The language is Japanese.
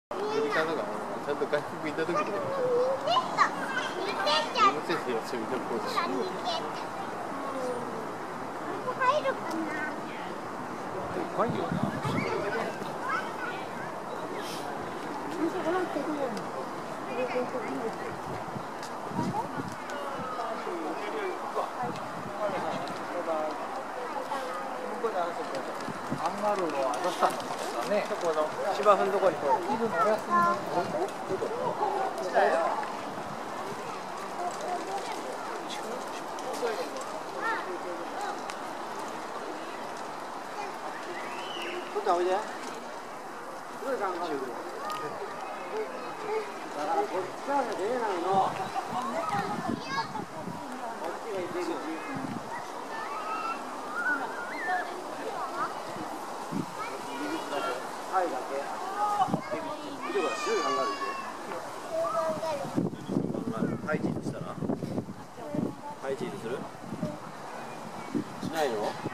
ちゃんとかちゃんと外国行った時に無線生はそういうところでしょ。 入るかな。 怖いよな。 アンガールのアドスタンの方ね、そこの芝生のところにこう、イブのお休みのどこ？だよ。ちょっとおいで。どれ考える？だからこっちは出れないの。こっちが出口。はいだけ。色が白いハンガールで。ハイチーズしたら？ハイチーズする？しないの？